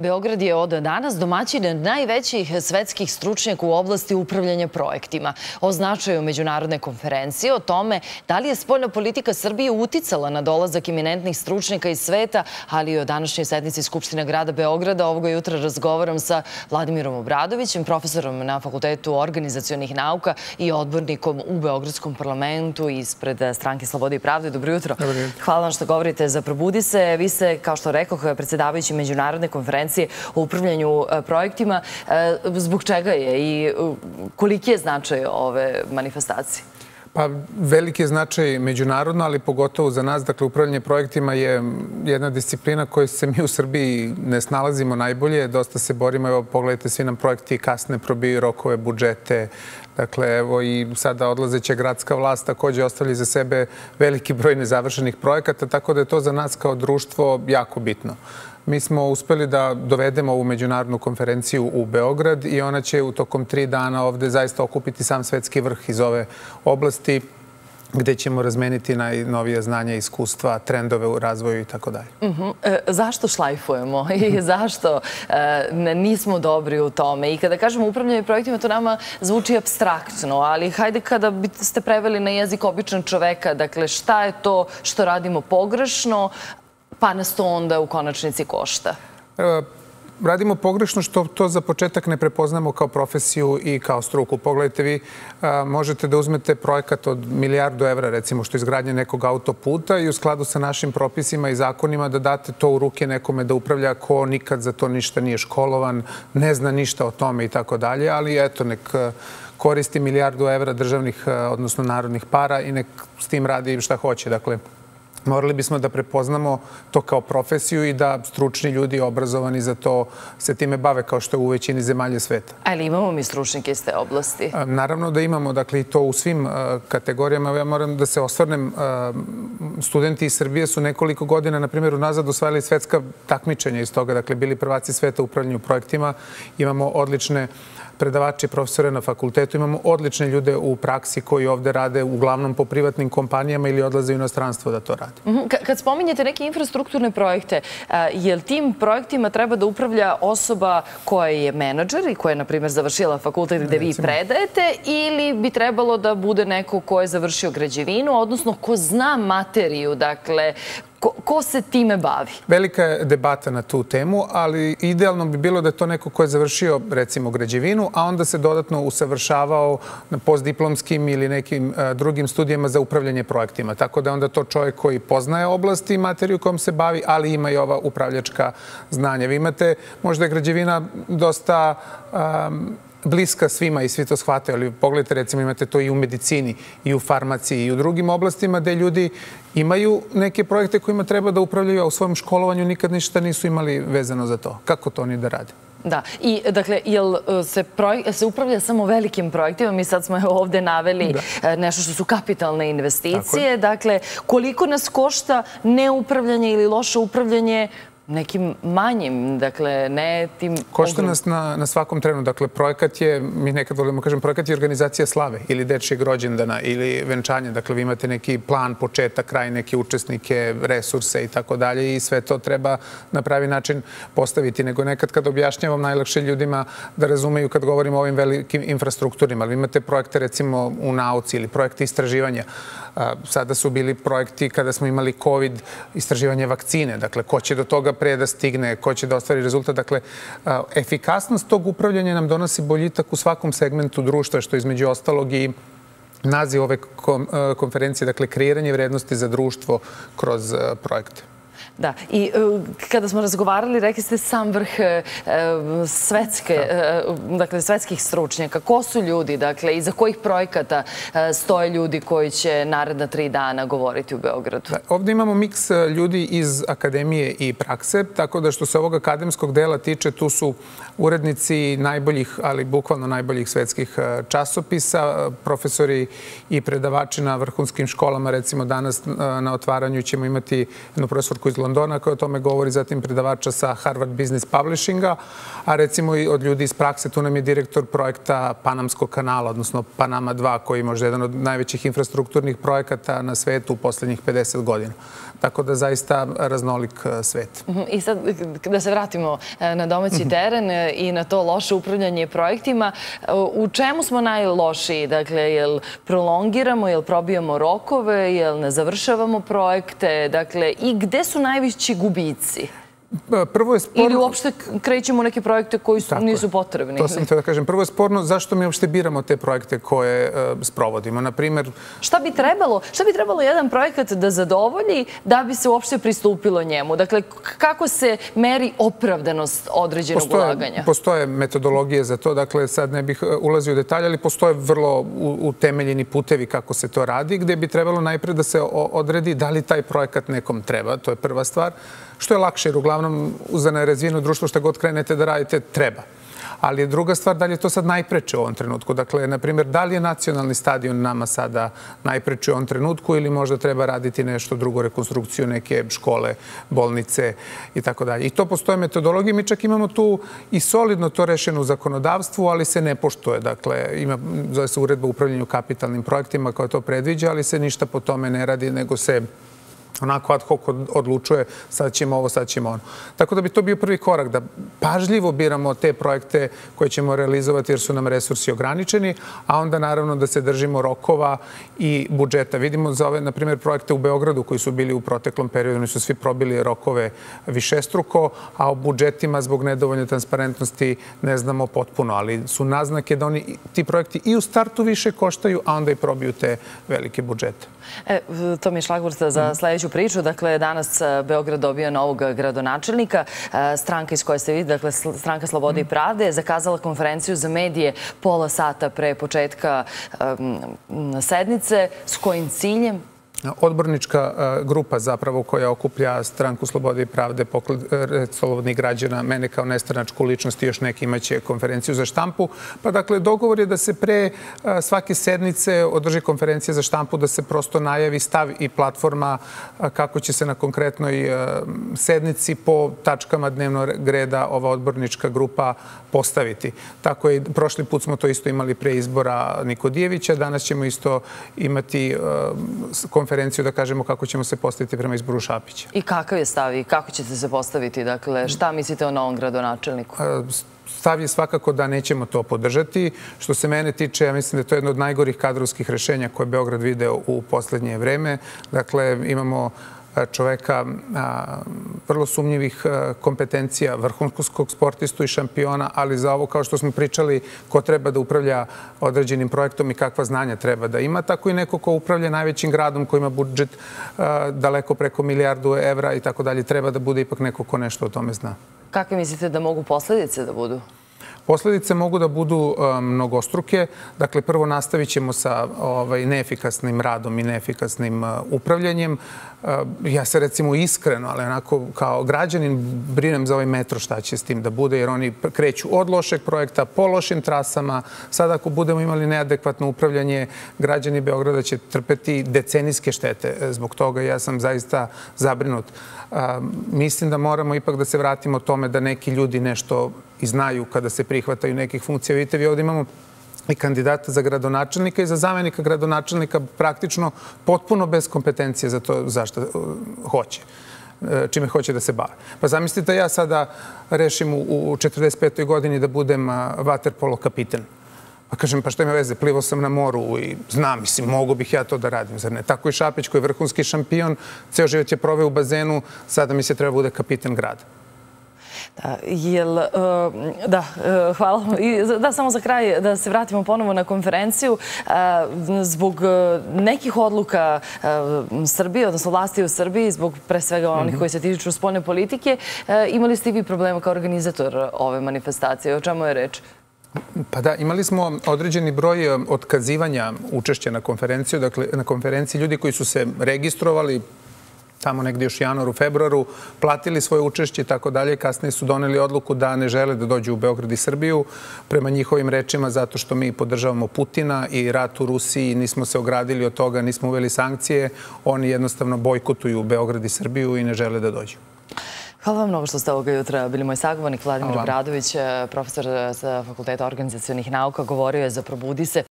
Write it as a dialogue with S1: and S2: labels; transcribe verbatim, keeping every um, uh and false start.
S1: Beograd je od danas domaćin najvećih svetskih stručnjaka u oblasti upravljanja projektima. O značaju međunarodne konferencije, o tome da li je spoljna politika Srbije uticala na dolazak eminentnih stručnjaka iz sveta, ali i o današnjoj sednici Skupštine grada Beograda. Ovoga jutra razgovaram sa Vladimirom Obradovićem, profesorom na Fakultetu organizacionih nauka i odbornikom u Beogradskom parlamentu ispred Stranke Slobode i pravde. Dobro jutro. Hvala vam što govorite za Probudi se. Vi ste, kao što rekoh, predsjedavajući međunarodne konferencije o upravljanju projektima. Zbog čega je i koliki je značaj ove manifestacije?
S2: Pa veliki je značaj međunarodno, ali pogotovo za nas. Dakle, upravljanje projektima je jedna disciplina koju se mi u Srbiji ne snalazimo najbolje. Dosta se borimo. Evo, pogledajte, svi nam projekti kasne probiju rokove, budžete. Dakle, evo i sada odlazeća gradska vlast također ostavlja za sebe veliki broj nezavršenih projekata, tako da je to za nas kao društvo jako bitno. Mi smo uspeli da dovedemo ovu međunarodnu konferenciju u Beograd i ona će u tokom tri dana ovde zaista okupiti sam svetski vrh iz ove oblasti, gde ćemo razmeniti najnovije znanja, iskustva, trendove u razvoju i tako dalje.
S1: Zašto šlajfujemo i zašto nismo dobri u tome? I kada kažemo upravljanje projektima, to nama zvuči apstraktno, ali hajde kada ste preveli na jezik običan čoveka, dakle šta je to što radimo pogrešno, pa nas to onda u konačnici košta?
S2: Radimo pogrešno što to za početak ne prepoznamo kao profesiju i kao struku. Pogledajte, vi možete da uzmete projekat od milijardu evra, recimo, što je izgradnje nekog autoputa i u skladu sa našim propisima i zakonima da date to u ruke nekome da upravlja ko nikad za to ništa nije školovan, ne zna ništa o tome i tako dalje, ali eto, nek koristi milijardu evra državnih, odnosno narodnih para i nek s tim radi šta hoće. Dakle, morali bismo da prepoznamo to kao profesiju i da stručni ljudi obrazovani za to se time bave, kao što je u većini zemalja sveta.
S1: Ali imamo mi stručnike iz te oblasti?
S2: Naravno da imamo, dakle, i to u svim kategorijama. Ja moram da se osvrnem. Studenti iz Srbije su nekoliko godina, na primjer, unazad osvajali svetska takmičenja iz toga. Dakle, bili prvaci sveta u upravljanju projektima. Imamo odlične predavači, profesore na fakultetu. Imamo odlične ljude u praksi koji ovde rade uglavnom po privatnim kompanijama ili odlaze u inostranstvo da to rade.
S1: Kad spominjete neke infrastrukturne projekte, je li tim projektima treba da upravlja osoba koja je menadžer i koja je, na primjer, završila fakultet gde vi predajete, ili bi trebalo da bude neko ko je završio građevinu, odnosno ko zna materiju, dakle, ko se time bavi? Velika
S2: je debata na tu temu, ali idealno bi bilo da je to neko ko je završio, recimo, građevinu, a onda se dodatno usavršavao na postdiplomskim ili nekim drugim studijama za upravljanje projektima. Tako da je onda to čovjek koji poznaje oblasti i materiju kojom se bavi, ali ima i ova upravljačka znanja. Vi imate, možda je građevina dosta bliska svima i svi to shvataju, ali pogledajte, recimo, imate to i u medicini, i u farmaciji, i u drugim oblastima gde ljudi imaju neke projekte kojima treba da upravljaju, a u svojom školovanju nikad ništa nisu imali vezano za to. Kako to oni da rade?
S1: Da. I, dakle, jel se upravlja samo velikim projektima? Mi sad smo ovde naveli nešto što su kapitalne investicije. Dakle, koliko nas košta neupravljanje ili loše upravljanje nekim manjim, dakle, ne tim...
S2: Košta nas na svakom trenu. Dakle, projekat je, mi nekad volimo kažem, projekat je organizacija slave ili dečijeg rođendana ili venčanja. Dakle, vi imate neki plan, početak, kraj, neke učesnike, resurse i tako dalje i sve to treba na pravi način postaviti. Nego nekad kad objašnjavam, najlakše ljudima da razumeju kad govorimo o ovim velikim infrastrukturima. Ali imate projekte, recimo, u nauci ili projekte istraživanja. Sada su bili projekti kada smo imali COVID, istraživanje vakcine. Dakle, ko će do toga pre da stigne, ko će da ostvari rezultat. Dakle, efikasnost tog upravljanja nam donosi boljitak u svakom segmentu društva, što je između ostalog i naziv ove konferencije, dakle, kreiranje vrednosti za društvo kroz projekte.
S1: Da, i kada smo razgovarali, rekli ste sam vrh svetskih stručnjaka. Ko su ljudi, dakle, iza kojih projekata stoje ljudi koji će naredna tri dana govoriti u Beogradu?
S2: Ovdje imamo miks ljudi iz akademije i prakse, tako da što se ovog akademskog dela tiče, tu su urednici najboljih, ali bukvalno najboljih svetskih časopisa, profesori i predavači na vrhunskim školama. Recimo danas na otvaranju ćemo imati jednu profesorku iz Londona koja o tome govori, zatim predavača sa Harvard Business Publishinga, a recimo i od ljudi iz prakse, tu nam je direktor projekta Panamskog kanala, odnosno Panama dva, koji je možda jedan od najvećih infrastrukturnih projekata na svetu u poslednjih pedeset godina. tako da zaista raznolik svet.
S1: I sad da se vratimo na domaći teren i na to loše upravljanje projektima, u čemu smo najlošiji? Dakle, jel prolongiramo, jel probijamo rokove, jel ne završavamo projekte, dakle, i gde su najveći gubici?
S2: Prvo je sporno...
S1: Ili uopšte krećemo u neke projekte koji nisu potrebni.
S2: To sam htio da kažem. Prvo je sporno zašto mi uopšte biramo te projekte koje sprovodimo. Naprimer...
S1: Šta bi trebalo? Šta bi trebalo jedan projekat da zadovolji da bi se uopšte pristupilo njemu? Dakle, kako se meri opravdanost određenog ulaganja?
S2: Postoje metodologije za to. Dakle, sad ne bih ulazio u detalje, ali postoje vrlo utemeljeni putevi kako se to radi, gde bi trebalo najpre da se odredi da li taj projekat nekom treba. To je prva stvar. Što je lakše, jer uglavnom za nerazvijeno društvo šta god krenete da radite, treba. Ali druga stvar, da li je to sad najpreče u ovom trenutku? Dakle, na primjer, da li je nacionalni stadion nama sada najpreče u ovom trenutku ili možda treba raditi nešto drugo, rekonstrukciju neke škole, bolnice i tako dalje. I to postoje metodologije. Mi čak imamo tu i solidno to rešeno u zakonodavstvu, ali se ne poštuje. Dakle, ima, zove se uredba o upravljanju kapitalnim projektima koja to predviđa, ali se ništa po tome ne radi, nego se onako ad hoc odlučuje sad ćemo ovo, sad ćemo ono. Tako da bi to bio prvi korak, da pažljivo biramo te projekte koje ćemo realizovati jer su nam resursi ograničeni, a onda naravno da se držimo rokova i budžeta. Vidimo za ove, na primjer, projekte u Beogradu koji su bili u proteklom periodu, oni su svi probili rokove višestruko, a o budžetima zbog nedovoljne transparentnosti ne znamo potpuno, ali su naznake da oni, ti projekti i u startu više koštaju, a onda i probiju te velike budžete.
S1: E, to mi je šlagvort za sljedeću priču. Dakle, danas Beograd dobija novog gradonačelnika. Stranka iz koje ste vidjeli, dakle, Stranka Slobode i Pravde, je zakazala konferenciju za medije pola sata pre početka sednice. S kojim ciljem?
S2: Odbornička grupa zapravo koja okuplja Stranku Slobode i Pravde, Pokret slobodnih građana, mene kao nestranačku ličnost i još neki imaće konferenciju za štampu. Pa dakle, dogovor je da se pre svake sednice održi konferencija za štampu, da se prosto najavi stav i platforma kako će se na konkretnoj sednici po tačkama dnevnog reda ova odbornička grupa postaviti. Tako je, prošli put smo to isto imali pre izbora Nikodijevića, danas ćemo isto imati konferenciju konferenciju da kažemo kako ćemo se postaviti prema izboru Šapića.
S1: I kakav je stav i kako ćete se postaviti? Dakle, šta mislite o novom gradonačelniku?
S2: Stav je svakako da nećemo to podržati. Što se mene tiče, ja mislim da je to jedno od najgorih kadrovskih rešenja koje Beograd video u poslednje vreme. Dakle, imamo čoveka vrlo sumnjivih kompetencija, vrhunskog sportistu i šampiona, ali za ovo, kao što smo pričali, ko treba da upravlja određenim projektom i kakva znanja treba da ima, tako i neko ko upravlja najvećim gradom, ko ima budžet daleko preko milijardu evra i tako dalje, treba da bude ipak neko ko nešto o tome zna.
S1: Kakve mislite da mogu posledice da budu?
S2: Posledice mogu da budu mnogostruke. Dakle, prvo nastavit ćemo sa neefikasnim radom i neefikasnim upravljanjem. Ja se recimo iskreno, ali onako kao građanin brinem za ovaj metro šta će s tim da bude, jer oni kreću od lošeg projekta po lošim trasama. Sad ako budemo imali neadekvatno upravljanje, građani Beograda će trpeti decenijske štete. Zbog toga ja sam zaista zabrinut. Mislim da moramo ipak da se vratimo tome da neki ljudi nešto i znaju kada se prihvataju nekih funkcija. Vidite, vi ovdje imamo i kandidata za gradonačelnika i za zamenika gradonačelnika praktično potpuno bez kompetencije za to zašto hoće, čime hoće da se bave. Pa zamislite, ja sada rešim u četrdeset petoj godini da budem vaterpolo kapiten. Pa kažem, pa što ima veze, plivao sam na moru i znam, mislim, mogu bih ja to da radim, zar ne? Tako i Šapić, koji je vrhunski šampion, ceo život je proveo u bazenu, sada mi se treba bude kapiten grada.
S1: Da, hvala. Da, samo za kraj da se vratimo ponovo na konferenciju. Zbog nekih odluka Srbije, odnosno vlasti u Srbiji, zbog pre svega onih koji se tiču spoljne politike, imali ste i vi problema kao organizator ove manifestacije. O čemu je reč?
S2: Pa da, imali smo određeni broj otkazivanja učešća na konferenciju. Dakle, na konferenciji ljudi koji su se registrovali tamo negdje još januaru, februaru, platili svoje učešće i tako dalje. Kasnije su doneli odluku da ne žele da dođu u Beograd i Srbiju prema njihovim rečima zato što mi podržavamo Putina i rat u Rusiji. Nismo se ogradili od toga, nismo uveli sankcije. Oni jednostavno bojkotuju Beograd i Srbiju i ne žele da dođu.
S1: Hvala vam mnogo što ste ovoga jutra bili moj sagovornik. Vladimir Obradović, profesor sa Fakulteta organizacionih nauka, govorio je za Probudi se.